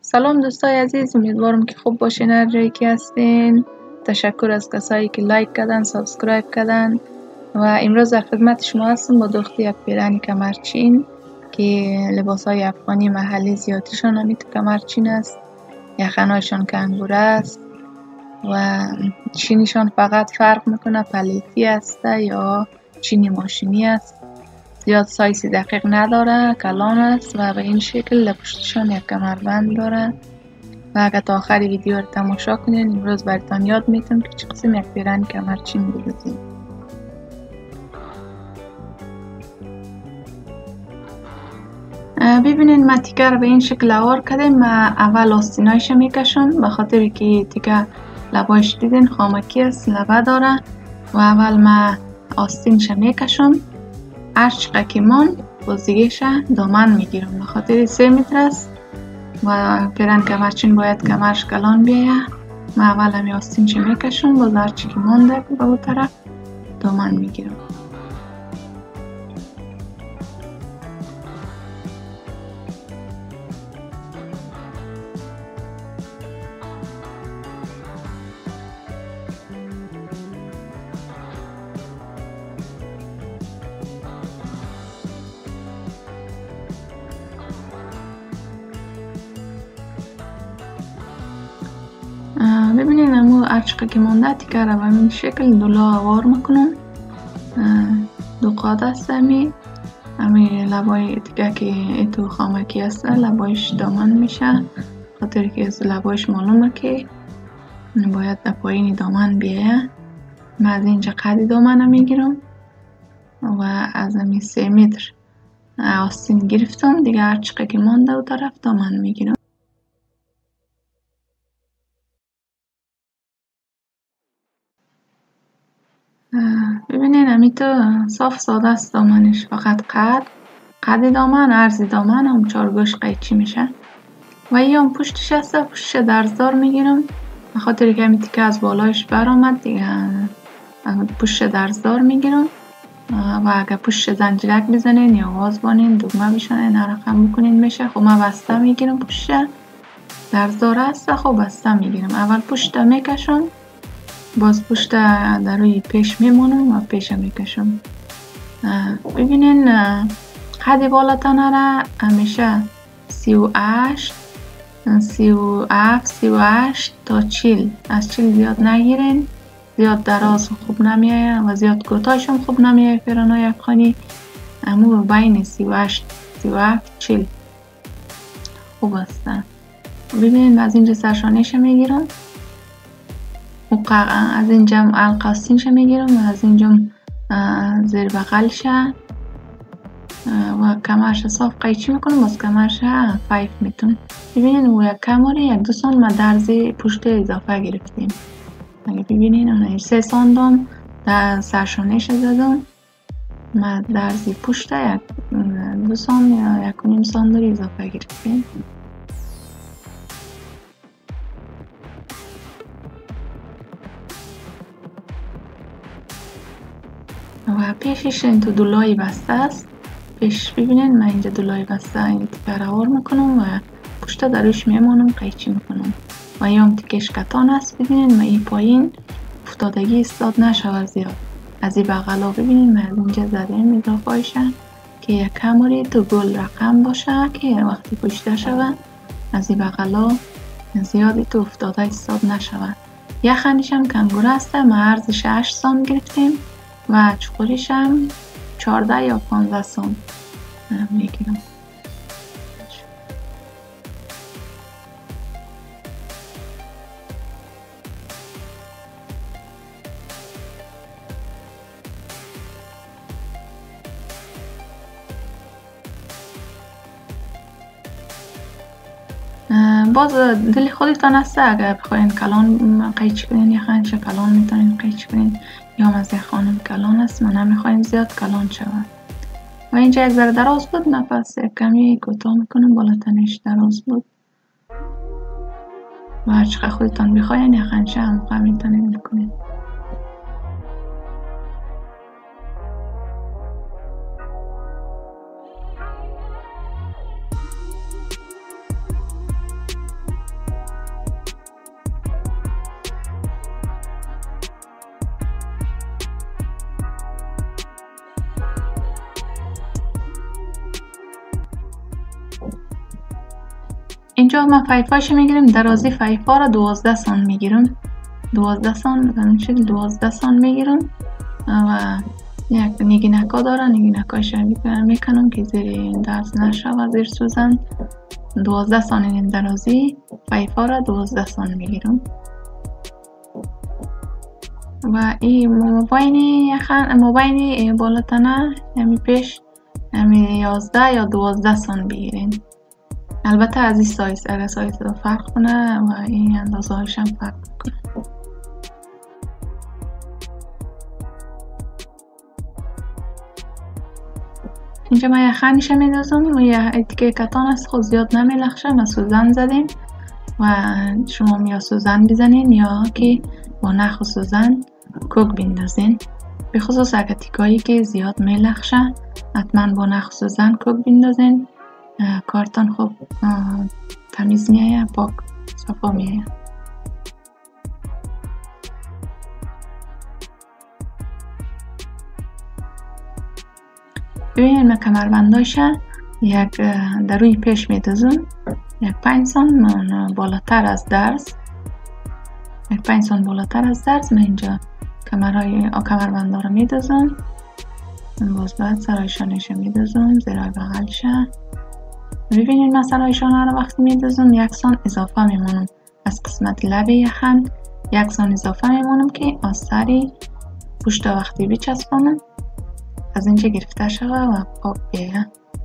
سلام دوستای عزیز، امیدوارم که خوب باشین هر جایی که هستین. تشکر از کسایی که لایک کردن، سابسکرایب کردن و امروز در خدمت شما هستم با دوختی یک پیرهن کمرچین که لباسای افغانی محلی زیادیشان همیت کمرچین است. یخنایشان کنگوره است و چینیشان فقط فرق میکنه پلیتی است یا چینی ماشینی است. زیاد سایز دقیق نداره، کلان است و به این شکل پشتشان یک کمربند داره. و اگر تا آخر ویدیو رو تماشا کنین امروز براتون یاد میتونم که چه قسم یک پیرهن کمرچین بدوزیم. ببینین ما تیکه رو به این شکل آوار کردیم. ما اول آستینایش میکشم به خاطر که تیکه لبایش دیدین خامکی است، لبه داره و اول ما آستینش میکشم. هر چقدر که من بازدیگیش دامن میگیرم به خاطر 3 متر است و پیرهن کمرچین باید کمرش کلان بیایه. من اول همی آستینش میکشم، باز هرچی که مانده به اون طرف دامن میگیرم. ببینین امو هرچقدر که مانده تیکه رو به این شکل دولا آوار میکنم. دو قاعده است همی لبای تیکه که ایتو خامکی است لبایش دامن میشه، خاطر که از لبایش معلومه که باید در پایین دامن بیایه. من از اینجا قد دامن میگیرم و از همی 3 متر آستین گرفتم دیگه. هرچقدر که مانده و طرف دامن میگیرم. ببینین همیتو صاف ساده است دامنش، فقط قد دامن، عرض دامن هم 4 گوش قیچی میشه و این هم پشتش هست. پشتش درزدار میگیرم به خاطر که همیتی که از بالایش برآمد دیگه پشت درزدار میگیرم و اگه پشت زنجیرک بزنین یا آواز بانین دگمه بشنین هر رقم بکنین میشه. خب من بسته میگیرم، پشت درزدار هست خب بسته میگیرم. اول پشت میکشم، باز پشت در روی پیش میمونم و پیش میکشم. ببینین قد بالاتنه را همیشه 38 تا 40 از 40 زیاد نگیرین، زیاد دراز خوب نمیایه و زیاد کوتاهش هم خوب نمیایه. پیرهن‌های افغانی امو بین 38 40 خوب است. ببینین از اینجا سرشانیش میگیرم، از اینجا القاستینش میگیرم و از اینجا زیر بغلش و کمرش صاف قیچی میکنم، باز کمرش 5 میتون. ببینین او یک کمری 1-2 سان ما درزی پشت اضافه گرفتیم. اگه ببینین 3 سان دام در سرشانیش زدم، ما درزی پشت 1-2 سان یا 1.5 سان داری اضافه گرفتیم. و پیشش این تو دولای بسته است. پیش ببینین من اینجا دولای بسته این تیکه رو آور میکنم و پشت دروش میمانم قیچی میکنم و هم تیکش کتان است. ببینین من این پایین افتادگی استاد نشود زیاد. از این بغلا ببینین من اینجا زدیم اضافهایشن که یک کمری تو گل رقم باشه که وقتی پشته شود از این بغلا زیادی تو افتاده استاد نشود. یخنیش هم کنگوره است. ما عرضش 8 سان گرفتیم و چقوریش هم 14 یا 15 سان میگیرم. باز دل خودتان است. اگر بخواین کلان قیچی کنین یخنش کلان میتونین قیچی کنین، یا هم از خانم کلان است من نمیخوایم زیاد کلان شود. و اینجا یک ذره دراز بود، نفس کمی کوتاه میکنم، بالاتنش دراز بود و هر چقدر خودتان بخواین یخنش هم میتونین میکنین. اینجا ما فیفاش میگیریم. درازی فیفا را 12 سان میگیرم. 12 سان بزنم شکل 12 سان میگیرم و یک نگینکا داره. نگینکایش میکنم که زیر درز نشود، زیر سوزن. 12 سان این درازی فیفا را 12 سان میگیرم و این مبین بالاتنه همی پیش همی 11 یا 12 سان بگیرین. البته از این سایز اگر سایز رو فرق کنه و این اندازه هایش هم فرق کنه. اینجا ما یخنیش میدازم و یه دیگه کتان است خود زیاد نمیلخشه. ما سوزن زدیم و شما یا سوزن بزنین یا که با نخ و سوزن کوک بندازین. به خصوص اگر تیکایی که زیاد میلخشه حتما با نخ و سوزن کوک بندازین. کارتون خوب تمیز میایه، پاک صفا میایه. ببینید من کمربندایش یک در روی پیش میدازم یک 5 سان بالاتر از درز. یک 5 سان بالاتر از درز من اینجا کمربندا رو میدازم. باز بعد سرایشانش میدازم زیرای بغلش. ببینید من سرایشانه رو وقتی میدازم 1 سان اضافه میمونم از قسمت لب یخن. 1 سان اضافه میمونم که آثاری پشت وقتی بچسبانم از اینجا گرفته شده و پاک بیایه.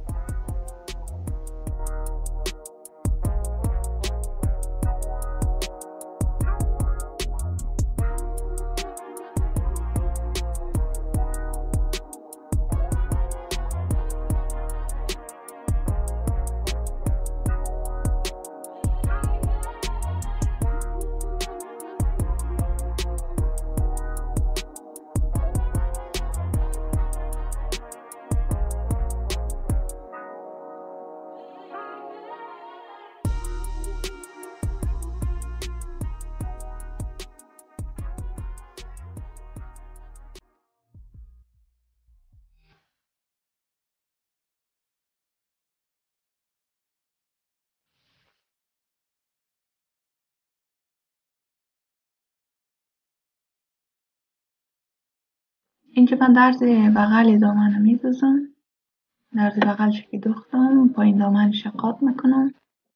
اینجا من درز بغل دامن میدازم. درز بغلش که دوختم پایین دامنش قاط میکنم.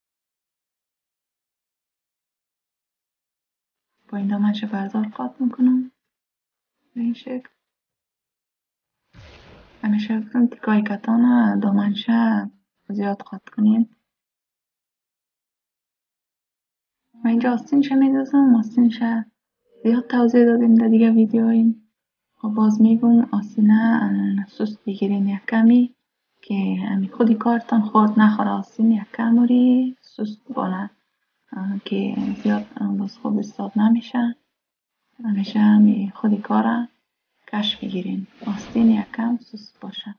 پایین دامنش بردار قاط میکنم به این شکل. همیشه گفتم تیکای کتان دامنش زیاد قاط کنین. و اینجا آستینش میدازم. آستینش زیاد توضیح دادیم در دیگه ویدیوهایی. باز میگم آستینه سست بگیرین یک کمی که همی خودی کارتان خورد نخوره. آستین یک کموری سست بانه که زیاد باز خوب استاد نمیشه. همیشه همی خودی کاره کش بگیرین. آستین یک کم سست باشه.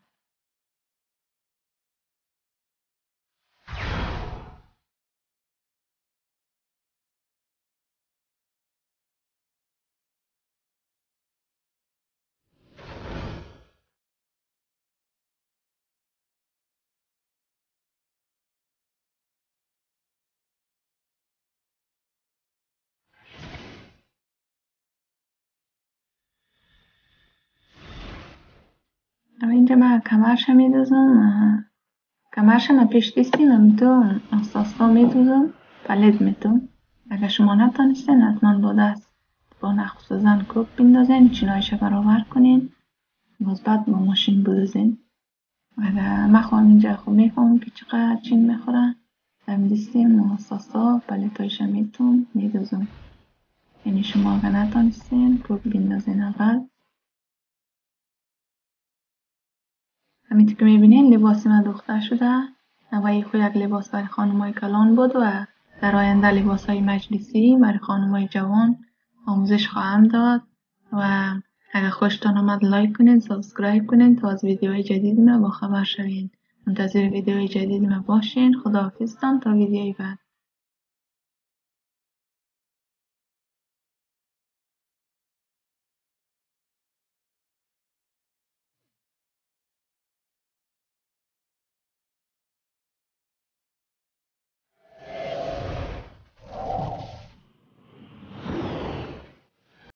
اینجا من کمرش میدازم. کمرش من پیش دیستیم میتون اساسا میدازم پلید میتون. اگر شما نتانستین حتما با دست با نخ و سوزن کوک بندازین. چینایش برابر کنین. باز بعد با ماشین بدوزین. اگر من خواهم اینجا خوب میفهمم که چقدر چین میخوره. دم دیستیم اساسا پلیدایش میتون میدازم. یعنی شما اگر نتانستین کوک بندازین اول. همینطور که میبینین لباس من دوخته شده و یک لباس برای خانمای کلان بود و در آینده لباس های مجلسی برای خانمای جوان آموزش خواهم داد. و اگر خوشتان آمد لایک کنین، سابسکرایب کنین تا از ویدیوهای جدید ما با خبر شوین. منتظر ویدیوهای جدید ما باشین. خداحافظتان تا ویدیوی بعد.